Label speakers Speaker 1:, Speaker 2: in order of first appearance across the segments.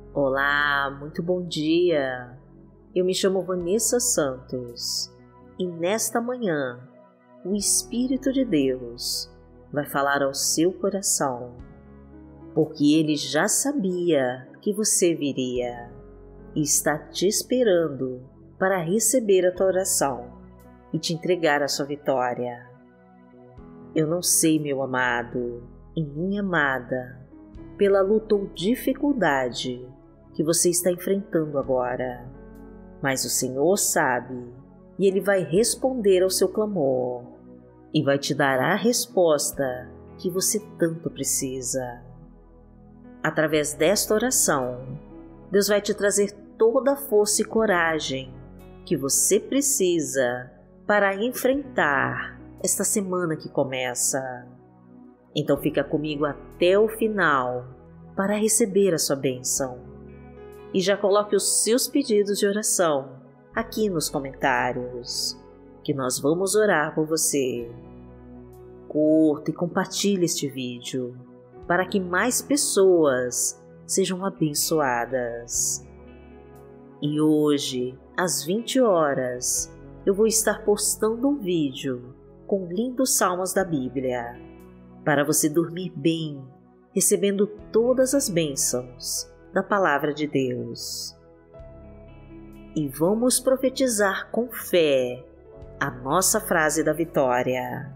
Speaker 1: Olá, muito bom dia. Eu me chamo Vanessa Santos e nesta manhã o Espírito de Deus vai falar ao seu coração, porque ele já sabia que você viria e está te esperando para receber a tua oração e te entregar a sua vitória. Eu não sei, meu amado e minha amada, pela luta ou dificuldade que você está enfrentando agora, mas o Senhor sabe e Ele vai responder ao seu clamor e vai te dar a resposta que você tanto precisa. Através desta oração, Deus vai te trazer toda a força e coragem que você precisa para enfrentar esta semana que começa. Então fica comigo até o final para receber a sua bênção. E já coloque os seus pedidos de oração aqui nos comentários, que nós vamos orar por você. Curta e compartilhe este vídeo para que mais pessoas sejam abençoadas. E hoje, às 20 horas, eu vou estar postando um vídeo com lindos salmos da Bíblia, para você dormir bem, recebendo todas as bênçãos da Palavra de Deus. E vamos profetizar com fé a nossa frase da vitória.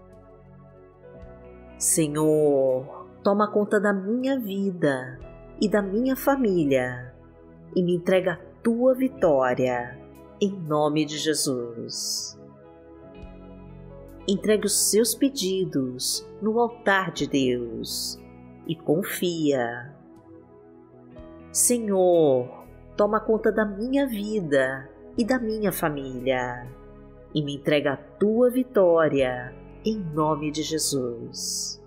Speaker 1: Senhor, toma conta da minha vida e da minha família e me entrega a tua vitória, em nome de Jesus. Entregue os seus pedidos no altar de Deus e confia. Senhor, toma conta da minha vida e da minha família e me entrega a tua vitória, em nome de Jesus.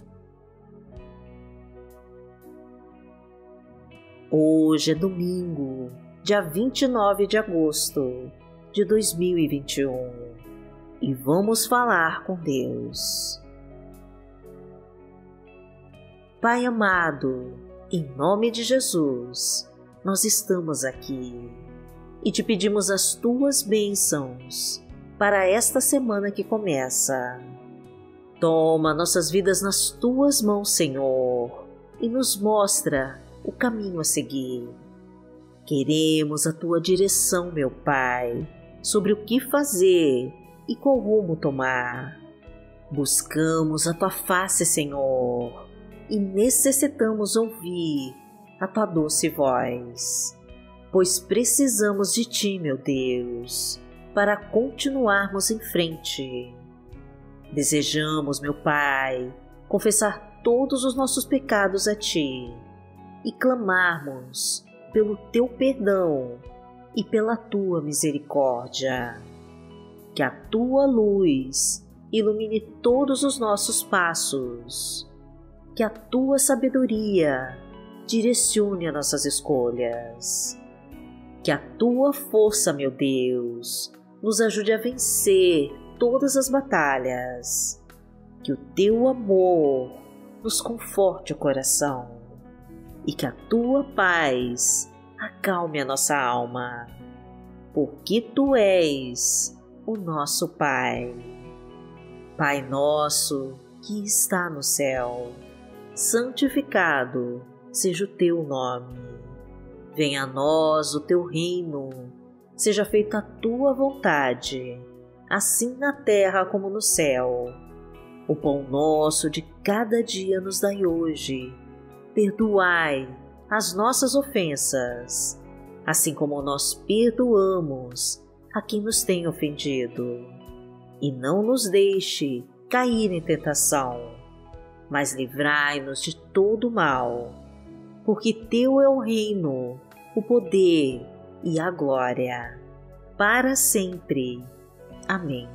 Speaker 1: Hoje é domingo, dia 29 de agosto de 2021 e vamos falar com Deus. Pai amado, em nome de Jesus, nós estamos aqui e te pedimos as tuas bênçãos para esta semana que começa. Toma nossas vidas nas tuas mãos, Senhor, e nos mostra o caminho a seguir. Queremos a tua direção, meu Pai, sobre o que fazer e qual rumo tomar. Buscamos a tua face, Senhor, e necessitamos ouvir a tua doce voz, pois precisamos de ti, meu Deus, para continuarmos em frente. Desejamos, meu Pai, confessar todos os nossos pecados a ti e clamarmos pelo teu perdão e pela tua misericórdia. Que a tua luz ilumine todos os nossos passos. Que a tua sabedoria direcione as nossas escolhas. Que a tua força, meu Deus, nos ajude a vencer todas as batalhas. Que o teu amor nos conforte o coração. E que a tua paz acalme a nossa alma. Porque tu és o nosso Pai. Pai nosso que está no céu, santificado seja o teu nome. Venha a nós o teu reino, seja feita a tua vontade, assim na terra como no céu. O pão nosso de cada dia nos dai hoje. Perdoai as nossas ofensas, assim como nós perdoamos a quem nos tem ofendido. E não nos deixe cair em tentação, mas livrai-nos de todo mal, porque teu é o reino, o poder e a glória, para sempre. Amém.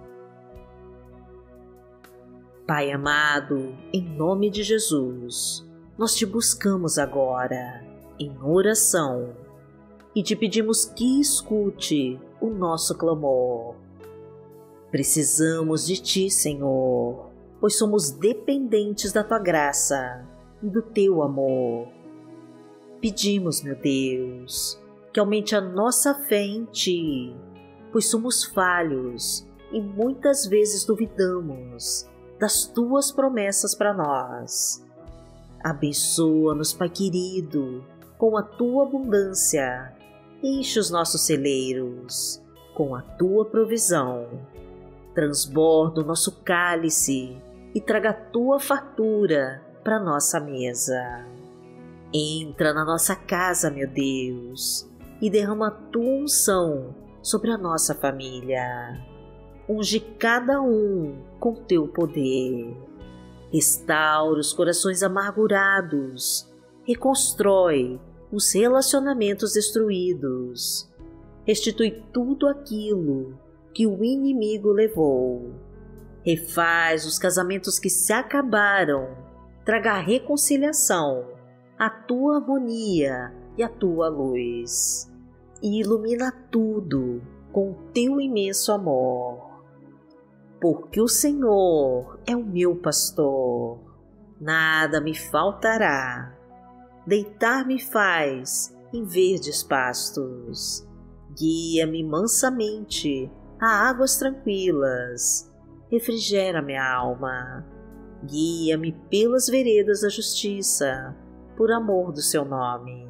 Speaker 1: Pai amado, em nome de Jesus, nós te buscamos agora, em oração, e te pedimos que escute o nosso clamor. Precisamos de ti, Senhor, pois somos dependentes da tua graça e do teu amor. pedimos, meu Deus, que aumente a nossa fé em Ti, pois somos falhos e muitas vezes duvidamos das Tuas promessas para nós. Abençoa-nos, Pai querido, com a Tua abundância. Enche os nossos celeiros com a Tua provisão. Transborda o nosso cálice e traga a Tua fartura para nossa mesa. Entra na nossa casa, meu Deus, e derrama a Tua unção sobre a nossa família. Unge cada um com Teu poder. Restaura os corações amargurados. Reconstrói os relacionamentos destruídos. Restitui tudo aquilo que o inimigo levou. Refaz os casamentos que se acabaram. Traga a reconciliação, a Tua harmonia e a Tua luz. E ilumina tudo com o Teu imenso amor. Porque o Senhor é o meu pastor, nada me faltará. Deitar-me faz em verdes pastos, guia-me mansamente a águas tranquilas, refrigera minha alma, guia-me pelas veredas da justiça, por amor do Seu nome.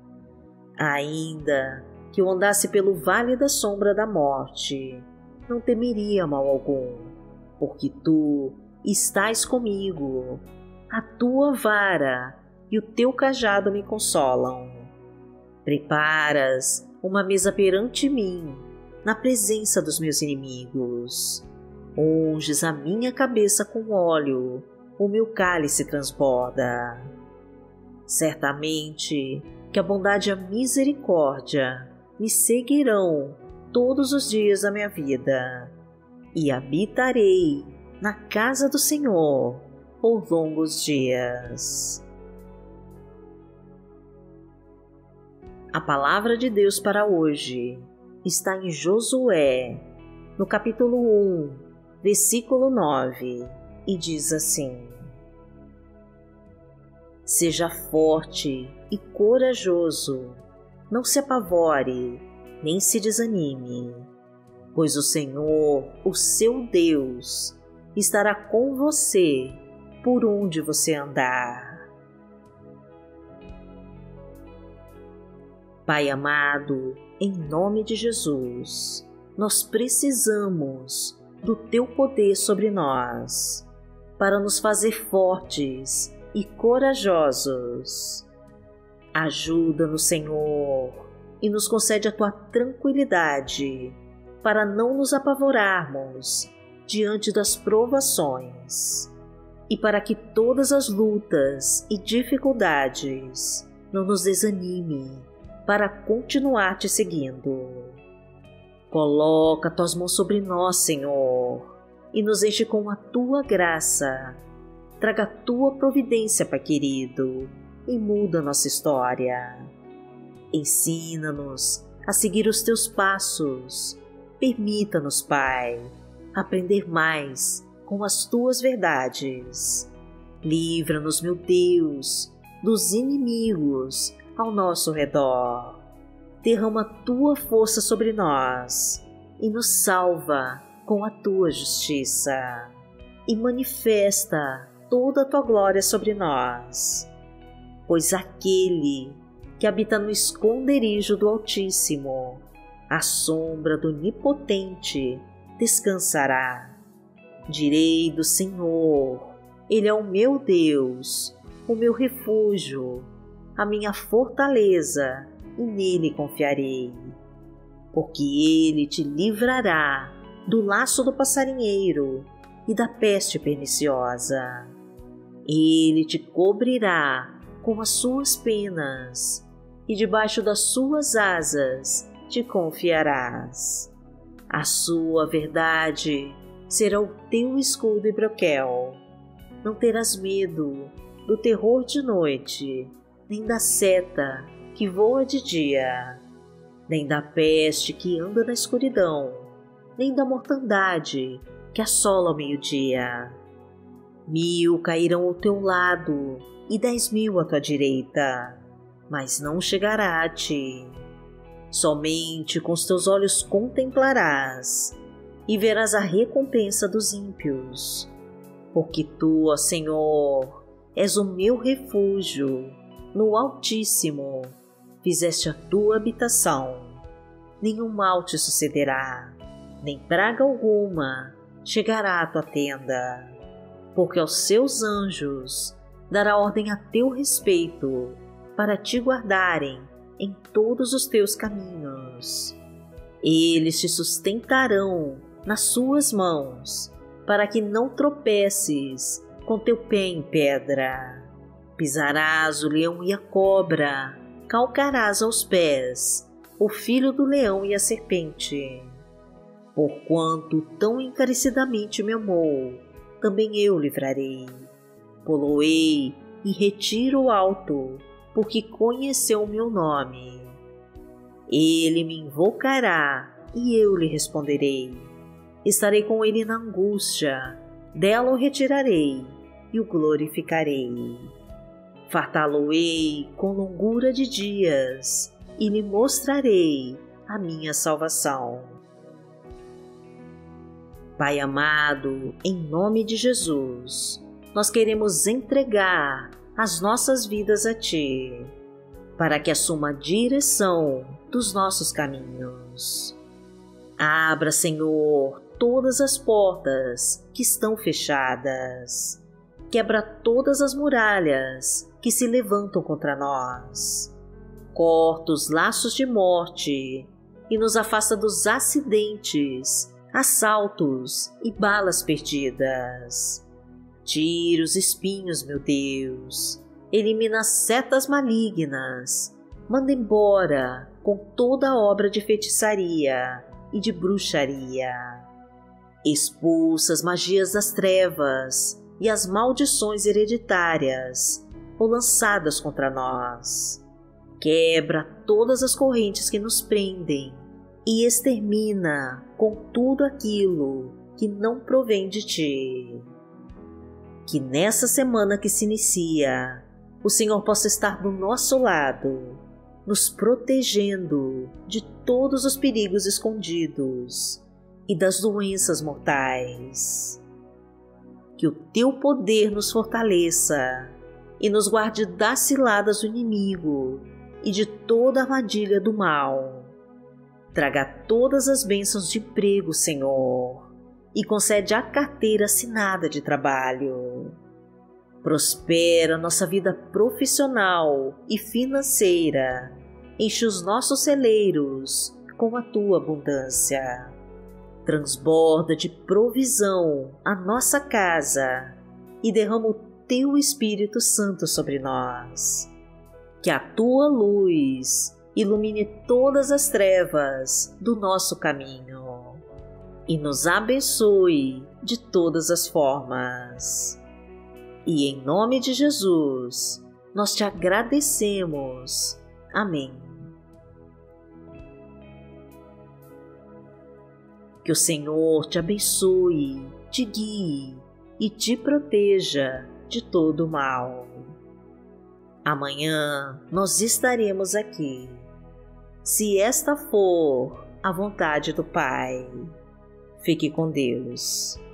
Speaker 1: Ainda que eu andasse pelo vale da sombra da morte, não temeria mal algum, porque Tu estás comigo, a Tua vara e o Teu cajado me consolam. Preparas uma mesa perante mim, na presença dos meus inimigos. Unges a minha cabeça com óleo, o meu cálice transborda. Certamente que a bondade e a misericórdia me seguirão todos os dias da minha vida, e habitarei na casa do Senhor por longos dias. A palavra de Deus para hoje está em Josué, no capítulo 1, versículo 9, e diz assim: Seja forte e corajoso, não se apavore, nem se desanime, pois o Senhor, o seu Deus, estará com você por onde você andar. Pai amado, em nome de Jesus, nós precisamos do Teu poder sobre nós, para nos fazer fortes e corajosos. Ajuda-nos, Senhor, e nos concede a Tua tranquilidade, para não nos apavorarmos diante das provações, e para que todas as lutas e dificuldades não nos desanime para continuar Te seguindo. Coloca Tuas mãos sobre nós, Senhor, e nos enche com a Tua graça. Traga a Tua providência, Pai querido, e muda nossa história. Ensina-nos a seguir os Teus passos. Permita-nos, Pai, aprender mais com as Tuas verdades. Livra-nos, meu Deus, dos inimigos ao nosso redor. Derrama a Tua força sobre nós e nos salva com a Tua justiça. E manifesta toda a Tua glória sobre nós. Pois aquele que habita no esconderijo do Altíssimo, à sombra do Onipotente, descansará. Direi do Senhor, Ele é o meu Deus, o meu refúgio, a minha fortaleza, e nele confiarei. Porque Ele te livrará do laço do passarinheiro e da peste perniciosa. Ele te cobrirá com as suas penas, e debaixo das suas asas te confiarás. A sua verdade será o teu escudo e broquel. Não terás medo do terror de noite, nem da seta que voa de dia, nem da peste que anda na escuridão, nem da mortandade que assola ao meio-dia. 1000 cairão ao teu lado e 10.000 à tua direita, mas não chegará a ti. Somente com os teus olhos contemplarás e verás a recompensa dos ímpios. Porque tu, ó Senhor, és o meu refúgio, no Altíssimo fizeste a tua habitação. Nenhum mal te sucederá, nem praga alguma chegará à tua tenda. Porque aos seus anjos dará ordem a teu respeito, para te guardarem em todos os teus caminhos. Eles te sustentarão nas suas mãos, para que não tropeces com teu pé em pedra. Pisarás o leão e a cobra, calcarás aos pés o filho do leão e a serpente. Porquanto tão encarecidamente me amou, também eu livrarei. Poloei e retiro alto, porque conheceu o meu nome. Ele me invocará e eu lhe responderei. Estarei com ele na angústia, dela o retirarei e o glorificarei. Fartá-lo-ei com longura de dias e lhe mostrarei a minha salvação. Pai amado, em nome de Jesus, nós queremos entregar as nossas vidas a Ti, para que assuma a direção dos nossos caminhos. Abra, Senhor, todas as portas que estão fechadas. Quebra todas as muralhas que se levantam contra nós. Corta os laços de morte e nos afasta dos acidentes, assaltos e balas perdidas. Tira os espinhos, meu Deus. Elimina as setas malignas. Manda embora com toda a obra de feitiçaria e de bruxaria. Expulsa as magias das trevas e as maldições hereditárias ou lançadas contra nós. Quebra todas as correntes que nos prendem e extermina com tudo aquilo que não provém de Ti. Que nessa semana que se inicia, o Senhor possa estar do nosso lado, nos protegendo de todos os perigos escondidos e das doenças mortais. Que o Teu poder nos fortaleça e nos guarde das ciladas do inimigo e de toda armadilha do mal. Traga todas as bênçãos de emprego, Senhor, e concede a carteira assinada de trabalho. Prospera nossa vida profissional e financeira. Enche os nossos celeiros com a Tua abundância. Transborda de provisão a nossa casa e derrama o Teu Espírito Santo sobre nós. Que a Tua luz ilumine todas as trevas do nosso caminho e nos abençoe de todas as formas. E em nome de Jesus, nós Te agradecemos. Amém. Que o Senhor te abençoe, te guie e te proteja de todo o mal. Amanhã nós estaremos aqui, se esta for a vontade do Pai. Fique com Deus.